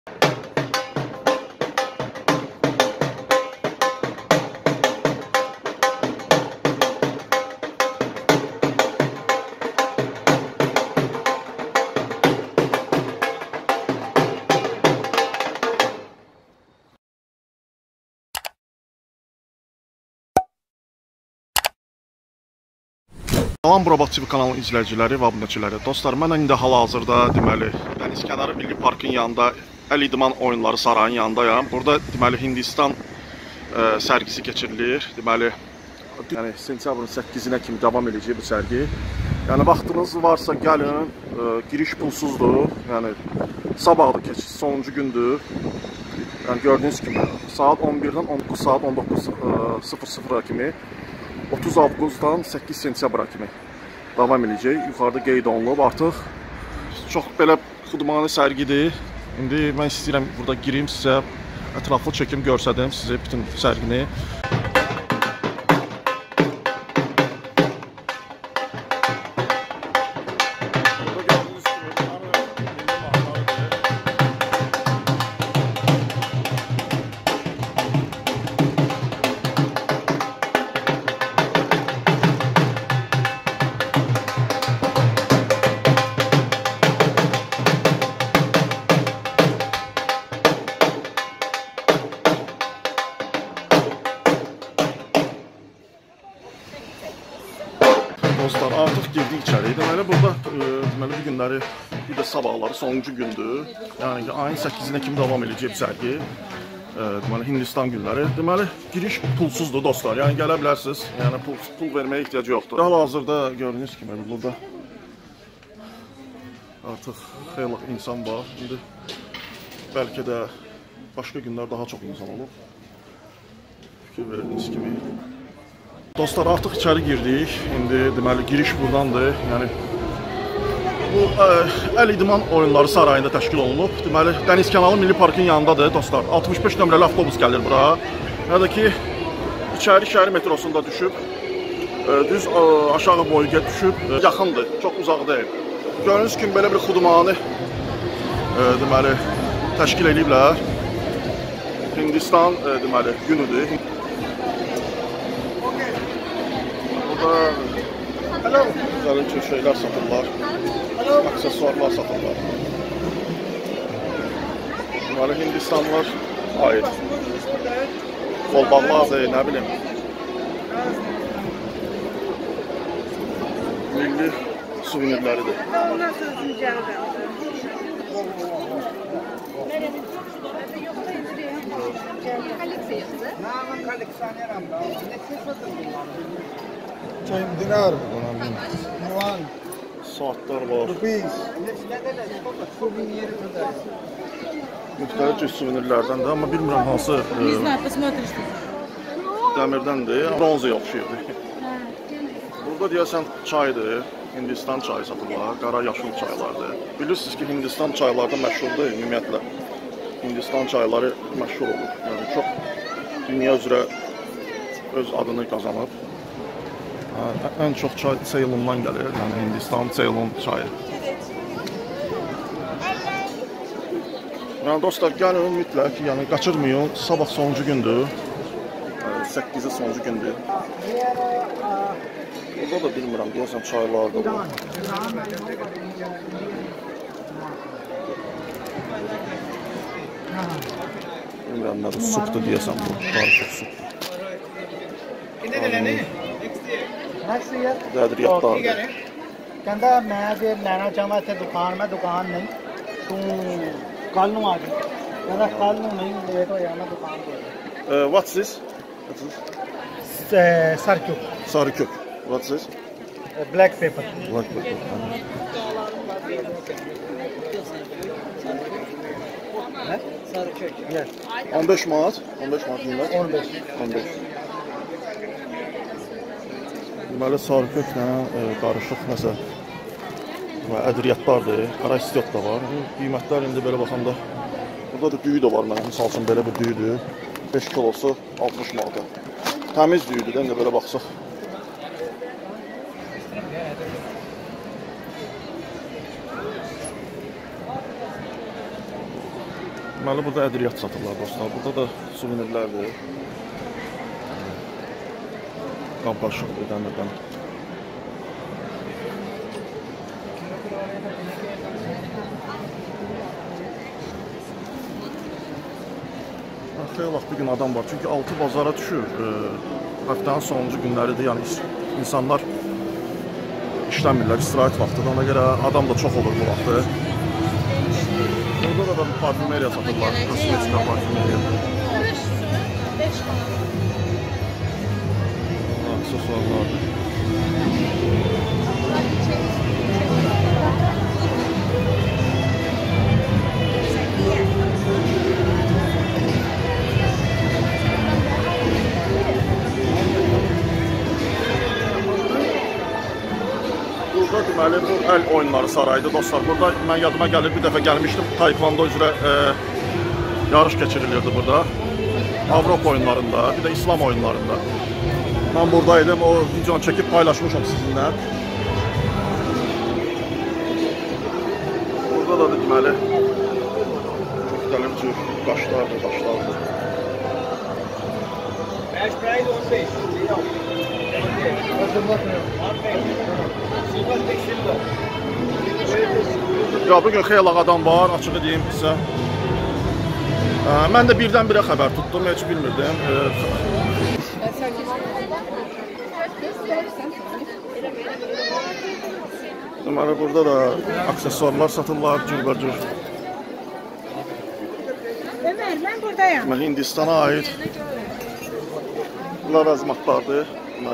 Salam Robot TV kanalının izləyiciləri və abunəçiləri. Dostlar, mən indi hal-hazırda deməli Dənizkənarı Milli Parkın yanında Əl İdman Oyunları Sarayının yanındayam. Burada deməli Hindistan sərgisi keçirilir. Deməli yəni sentyabrın 8-nə kimi davam edəcək bu sərgi. Yəni vaxtınız varsa gəlin, giriş pulsuzdur. Yəni sabahdır keçir, sonuncu gündür. Yəni gördüyünüz kimi saat 11-dən 19 saat 19:00 kimi 30 avqustdan 8 sentyabra kimi davam edəcək. Yuxarıda qeyd olunub. Artıq çox belə xudmanı sərgidir. İndi mən istəyirəm burada girim, sizə ətraflı çəkim göstərdim sizə bütün sərgini. Dostlar, artıq girdik içəri. Deməli, burada deməli, bu günləri, bir də sabahları sonuncu gündür. Yəni ayın 8-nə kimi davam edəcək sərgi. Deməli, Hindistan günləri. Deməli, giriş pulsuzdur dostlar. Yəni gələ bilərsiniz. Yəni pul verməyə ehtiyac yoxdur. Hal-hazırda gördüyünüz kimi burada artıq xeyli insan var. İndi bəlkə də başqa günlər daha çox insan olur. Fikir verdiyiniz kimi. Dostlar, artıq içəri girdik. İndi deməli giriş burdandır. Yəni bu Əl İdman Oyunları Sarayında təşkil olunub. Deməli Dənizkənarı Milli Parkın yanındadır dostlar. 65 nömrəli avtobus gəlir bura. Nədir ki, içəri şəhər metrosunda düşüb, düz aşağı boyga düşüb, yaxındır, çox uzaq deyil. Gördüyünüz kimi belə bir xudmanı deməli təşkil ediblər. Hindistan deməli günüdür. Burada güzel üçün şeylər satırlar, aksesuarlar satırlar. Deməli Hindistanlar aid qolbağlardır, nə bilim, milli suvenirləridir. Dinar, saatlar var. Müxtəlif cür suvenirlərdəndir, amma bilmirəm hansı dəmirdəndir, bronza oxşayırdı. Burada deyəsən çaydır, Hindistan çayı satırlar, qara yaşıl çaylardır. Bilirsiniz ki, Hindistan çaylarda məşhurdur, ümumiyyətlə. Hindistan çayları məşhur olur, yəni çox dünya üzrə öz adını qazanıb. Ən çox çay Ceylondan gəlir, yəni Hindistan Ceylon çayı. Yəni dostlar, gəlin mütləq, yəni qaçırmayın, sabah sonuncu gündür, 8-i sonuncu gündür. Burada da bilmirəm, deyəsən çaylar da var. Bilmirəm nədir, supdur deyəsən bu, qarışıq supdur. Dədiriyatlardır. ਕਹਿੰਦਾ ਮੈਂ ਜੇ ਲੈਣਾ ਚਾਹਾਂ ਇੱਥੇ ਦੁਕਾਨ ਮੈਂ ਦੁਕਾਨ ਨਹੀਂ ਤੂੰ ਕੱਲ ਨੂੰ ਆ ਜਾ ਕਹਿੰਦਾ ਕੱਲ ਨੂੰ ਨਹੀਂ ਲੇਟ ਹੋ ਜਾਣਾ ਦੁਕਾਨ ਤੇ What's this? Sarkök. Sarkök. What's this? Black pepper. Black pepper. Sarkök. Yes. 15 manat. 15 manat bunlar. 15. 15. Deməli sarköklə qarışıq nəsə ədriyyatlardır, qara istiot da var. Qiymətlər indi belə baxanda, burada da düyü də var mənim, misal üçün belə bir düyüdür. 5 kilosu 60 manata. Təmiz düyüdür də, indi belə baxsaq. Deməli, burada ədriyyat satırlar dostlar. Burada da suvenirlərdir. Qampaşıqdır, dəmirdən. Xeyli vaxt bir gün adam var. Çünki 6 bazara düşür. Həftənin sonuncu günləridir. Yəni insanlar işləmirlər, istirahət vaxtıdır. Ona görə adam da çox olur bu vaxtı. Burada da bir parfümeriya satırlar. Kosmetika parfümeriya. Aksesuarlardır. Burada deməli bu əl oyunları saraydı dostlar. Burada mən yadıma gəlir bir dəfə gəlmişdim. Taekwondo üzrə yarış keçirilirdi burada. Avropa oyunlarında, bir də İslam oyunlarında. Mən buradaydım. O videonu çəkib paylaşmışam sizinlə. Burada da deməli müxtəlif cür qaşlardır. Ya bugün xeyli adam var, açığı deyim sizə. Mən də birdən-birə xəbər tutdum, heç bilmirdim. Deməli, burada da aksesuarlar satırlar, cürbəcür. Ömer, mən buradayım. Hindistana aid ləvəzmatlardır.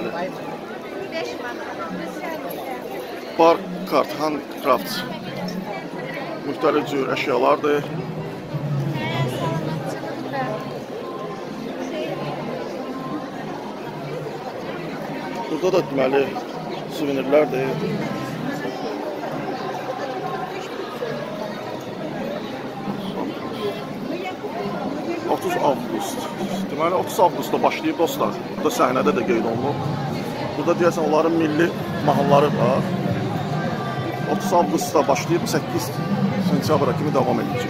Bar kart, handcraft, müxtəlif cür əşyalardır. Burada da deməli suvenirlərdir. 30 avqust. Deməli 30 avqustda başlayıb dostlar. Burada səhnədə də qeyd olunub. Burada deyəsən onların milli mahnıları var. 30 avqustda başlayıb 8 sentyabra kimi davam edəcək.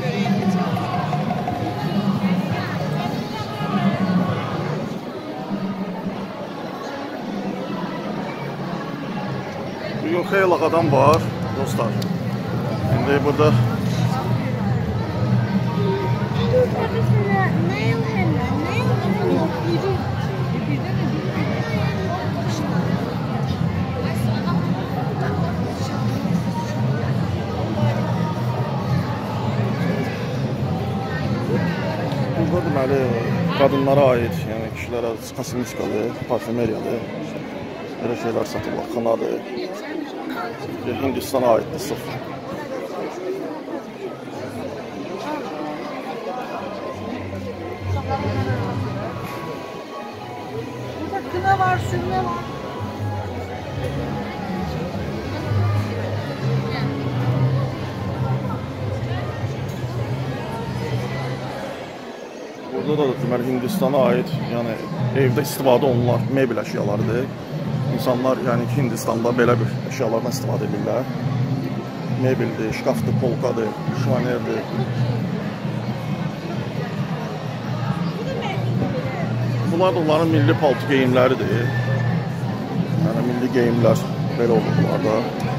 Bugün xeyli adam var dostlar. İndi burada burada deməli qadınlara aid, yəni kişilərə kosmetikalı, parfümeriyalı belə şeylər satırlar, xanadır. Hindistana aiddir sırf. Burada kına var, sürme var. Burada da deməli Hindistana aid, yəni evdə istifadə olunan mebel əşyalarıdır. İnsanlar yəni ki, Hindistanda belə bir əşyalardan istifadə edirlər. Mebeldir, şkafdır, polkadır, şvanerdir. Bunlar da onların milli palto geyimləridir. Yəni milli geyimlər belə olur bunlarda.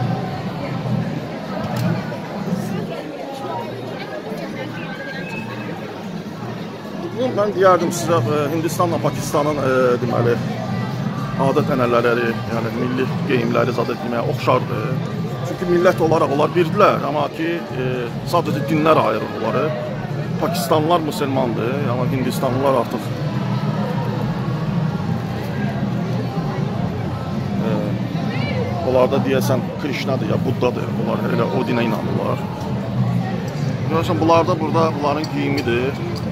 Mən deyərdim sizə Hindistanla Pakistanın deməli adət-ənənələri, yəni milli geyimləri zad etməyə oxşardır. Çünki millət olaraq onlar birdilər, amma ki sadəcə dinlər ayırır onları. Pakistanlılar müsəlmandır, amma Hindistanlılar artıq onlarda deyəsən Krishnadır ya Buddadır, onlar elə o dinə inanırlar. Görürsən, bunlarda burada bunların geyimidir.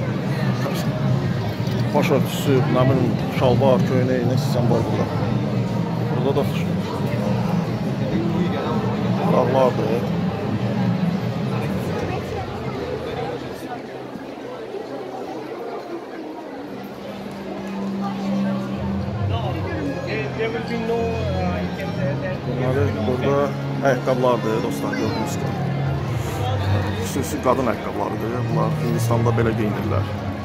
Baş örtüsü, nə bilim, şalvar, köynək, nə istəyən var burada. Burada da dağlardır. Bunları burada ayaqqabılardır, dostlar, gördüyünüz kimi. xüsusi qadın ayaqqabılarıdır. Bunlar Hindistanda belə geyinirlər.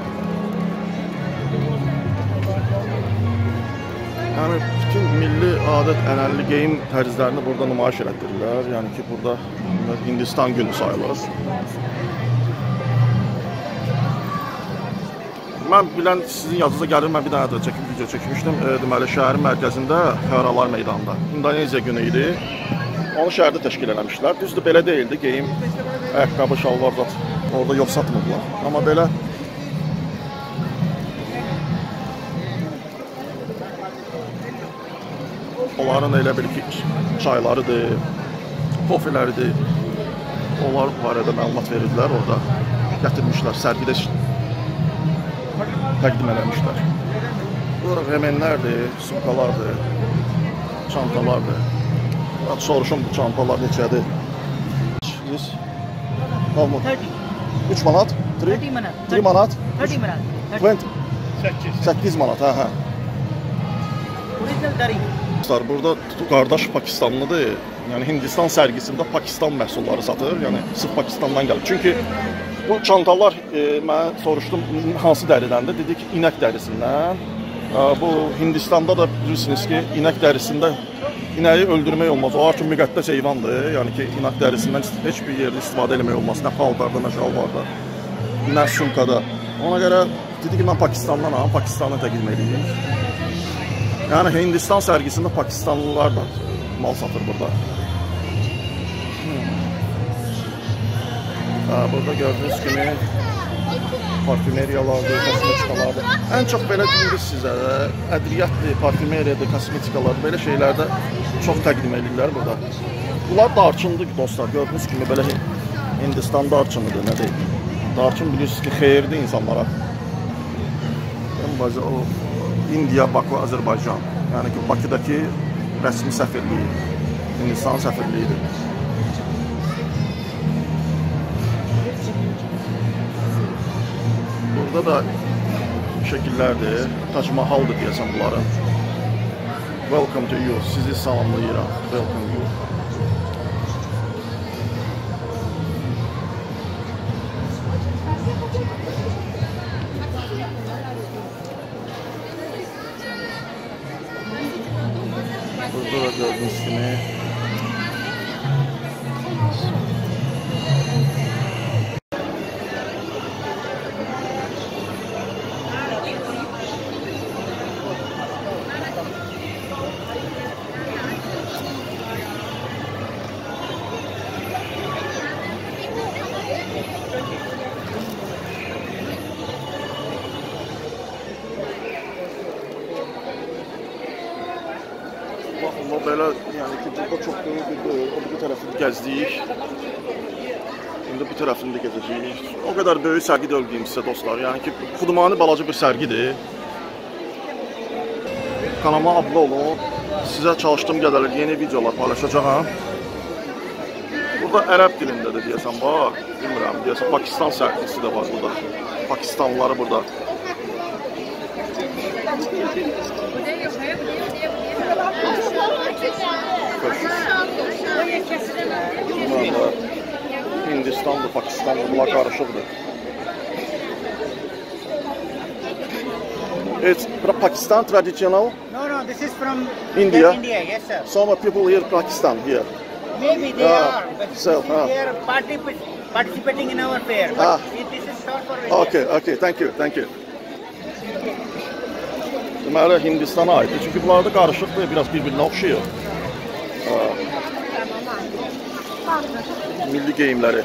Yəni bütün milli adət-ənənəli geyim tərzlərini burada nümayiş etdirirlər. Yəni ki, burada Hindistan günü sayılır. Mən bilən sizin yazınıza gəlir, mən bir dənə də video çəkmişdim. Deməli, şəhərin mərkəzində Fəhralar meydanında. İndoneziya günü idi. Onu şəhərdə təşkil eləmişlər. Düzdür, belə deyildi. Geyim, ayaqqabı, şalvar zat orada yox satmırdılar. Amma belə onların elə bil ki, çaylarıdır, kofiləridir. Onlar barədə məlumat verirdilər orada. Gətirmişlər, sərgidə təqdim eləmişlər. Burada remenlərdir, sumkalardır, çantalardır. Soruşum bu çantalar neçədir? 3 manat? 3 manat? 30 manat. 8 manat, hə. Original dari. Burada qardaş Pakistanlıdır. Yəni Hindistan sərgisində Pakistan məhsulları satır. Yəni sırf Pakistandan gəlir. Çünki bu çantalar mən soruşdum hansı dəridəndir? Dedi ki, inək dərisindən. Bu Hindistanda da bilirsiniz ki, inək dərisində inəyi öldürmək olmaz. O üçün müqəddəs heyvandır. Yəni ki, inək dərisindən heç bir yerdə istifadə etmək olmaz. Nə paltarda, nə şalvarda, nə sumkada. Ona görə dedi ki, mən Pakistandanam, Pakistanı təqdim edeyim. Yəni Hindistan sərgisində Pakistanlılar da mal satır burada. Burada gördüyünüz kimi parfümeriyalardır, kosmetikalardır. Ən çox belə deyirik sizə, ədviyyatdır, parfümeriyadır, kosmetikalardır, belə şeylərdə çox təqdim edirlər burada. Bunlar darçındır dostlar, gördüyünüz kimi belə Hindistan darçınıdır, nə deyil. Darçın bilirsiniz ki, xeyirdir insanlara. İndiya, Baku, Azərbaycan. Yəni ki, Bakıdakı rəsmi səfirliyi, Hindistan səfirliyidir. Burada da şəkillərdir, Taj Mahal'dır deyəsən bunların. Welcome to you, sizi salamlayıram. Welcome you. Burada da gördüğünüz kimi baxın, belə, yəni ki, burada çox böyük bir bu tərəfini gəzdik. İndi bu tərəfini də gəzəcəyik. O qədər böyük sərgi də öldüyüm sizə dostlar. Yəni ki, xudmani balaca bir sərgidir. Kanalıma abunə olun. Sizə çalışdığım qədərlə yeni videolar paylaşacağım. Burada ərəb dilindədir deyəsən, bax. Bilmirəm, deyəsən Pakistan sərgisi də var burada. Pakistanlıları burada. Bunlar Hindistanlı, Pakistanlı, bunlar qarışıqdır. It's Pakistan traditional? No, this is from India. India, yes sir. Some people here Pakistan here. Maybe they are, but So, they are participating in our fair. But this is short for India. Okay, thank you. Deməli Hindistana aiddir. Çünki bunlar da qarışıqdır, biraz bir-birinə oxşayır. Milli geyimləri.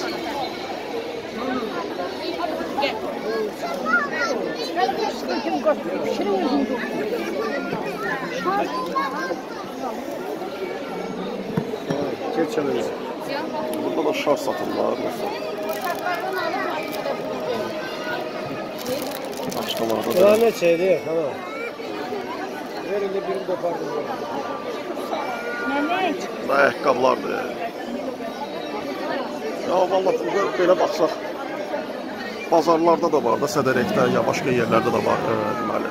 Burada da şar satırlar. Başqalarda da. Ne şeydi? Tamam. Verin de birini de pardon. Ayaqqabılardır. Ya vallahi burada belə baxsaq, bazarlarda da var da, Sədərəkdə ya başqa yerlərdə də var deməli.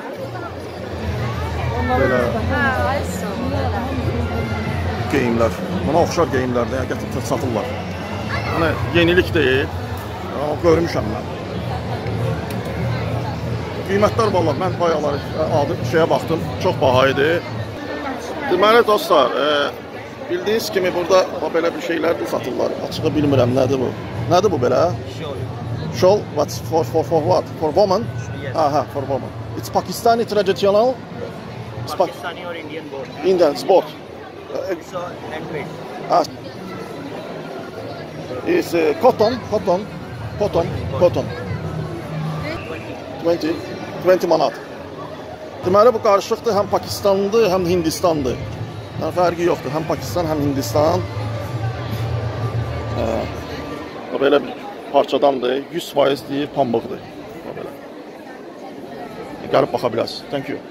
Belə geyimlər, buna oxşar geyimlərdə gətirib satırlar. Yəni yenilik deyil. Amma görmüşəm mən. Qiymətlər vallahi mən bayaqlar şeyə baxdım, çox baha idi. Deməli dostlar, bildiyiniz kimi burada belə bir şeylər də satırlar. Açığı bilmirəm nədir bu. Nədir bu belə? Shawl, what's for what? For woman? Yes. Aha, for woman. It's Pakistani traditional. It's Pakistani or Indian both. Indian both. It's handmade. Ah. It's cotton. 20 manat. Deməli bu qarışıqdır, həm Pakistanlıdır, həm Hindistanlıdır. Yəni fərqi yoxdur, həm Pakistan, həm Hindistan. Belə bir parçadandır, 100% deyir, pambıqdır. Belə. Gəlib baxa bilərsiniz. Thank you.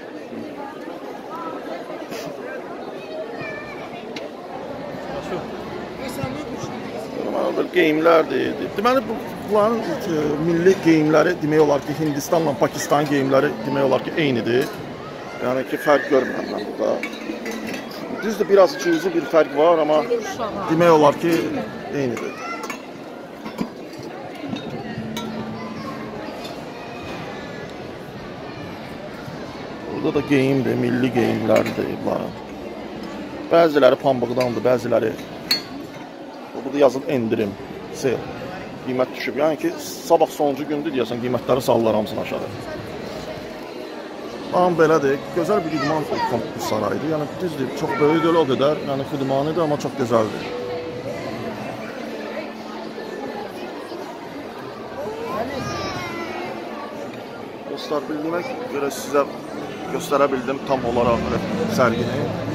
Deməli geyimlərdir. Deməli bunların milli geyimləri demək olar ki, Hindistanla Pakistan geyimləri demək olar ki, eynidir. Yəni ki, fərq görmürəm mən burada. Düzdür, biraz cüzi bir fərq var, amma demək olar ki, eynidir. Burada da geyimdir, milli geyimlərdir bunların. Bəziləri pambıqdandır, bəziləri burada yazın endirim, sale, qiymət düşüb. Yəni ki, sabah sonuncu gündür deyəsən, qiymətləri salırlar hamısını aşağı. Amma belədir, gözəl bir idman sarayıdır. Yəni düzdür, çox böyük deyil o qədər, yəni xidmanidir, amma çox gözəldir. Dostlar, bildiyimə görə sizə göstərə bildim tam olaraq sərgini.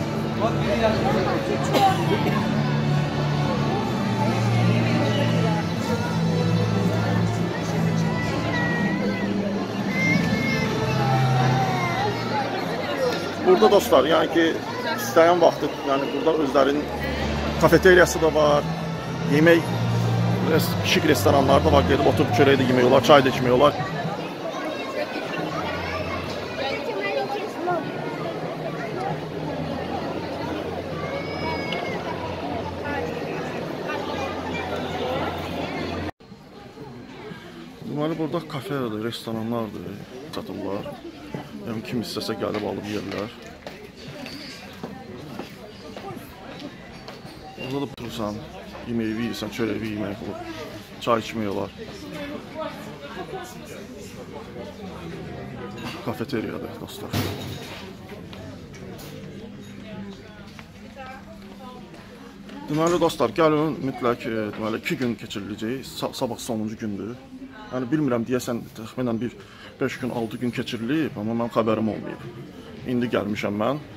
Burada dostlar, yəni ki, istəyən vaxtı, yəni burada özlərinin kafeteriyası da var, yemək, şik restoranlar da var, gedib oturub çörək də yemək olar, çay da içmək olar. Deməli, burada kafelerdir, restoranlardır, satırlar. Yəni, kim istəsə gəlib alıb yerlər. Burada da oturursan, yeməyi yeyirsən, çörəyi yemək olur, çay içmək olar. Kafeteriyadır, dostlar. Deməli, dostlar, gəlin mütləq 2 gün keçiriləcək, sabah sonuncu gündür. Yəni, bilmirəm, deyəsən, təxminən 5 gün, 6 gün keçirilib, amma mən xəbərim olmayıb. İndi gəlmişəm mən.